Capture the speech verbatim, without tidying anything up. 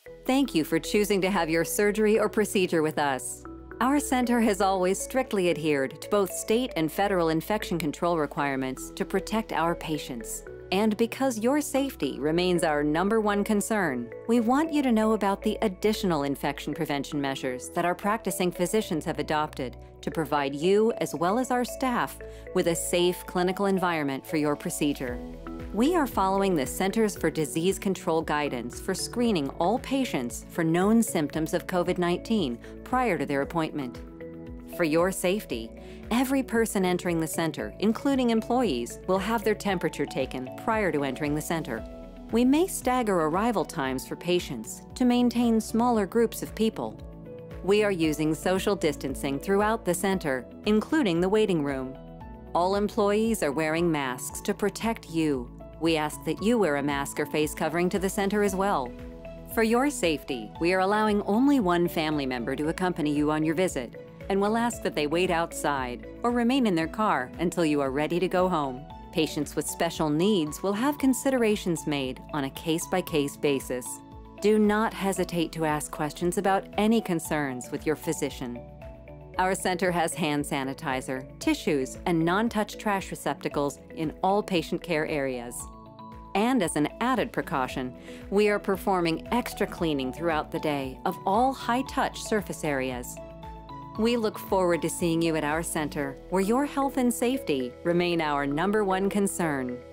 Thank you for choosing to have your surgery or procedure with us. Our center has always strictly adhered to both state and federal infection control requirements to protect our patients. And because your safety remains our number one concern, we want you to know about the additional infection prevention measures that our practicing physicians have adopted to provide you, as well as our staff, with a safe clinical environment for your procedure. We are following the Centers for Disease Control guidance for screening all patients for known symptoms of COVID nineteen prior to their appointment. For your safety, every person entering the center, including employees, will have their temperature taken prior to entering the center. We may stagger arrival times for patients to maintain smaller groups of people. We are using social distancing throughout the center, including the waiting room. All employees are wearing masks to protect you. We ask that you wear a mask or face covering to the center as well. For your safety, we are allowing only one family member to accompany you on your visit, and will ask that they wait outside or remain in their car until you are ready to go home. Patients with special needs will have considerations made on a case-by-case basis. Do not hesitate to ask questions about any concerns with your physician. Our center has hand sanitizer, tissues, and non-touch trash receptacles in all patient care areas. And as an added precaution, we are performing extra cleaning throughout the day of all high-touch surface areas. We look forward to seeing you at our center, where your health and safety remain our number one concern.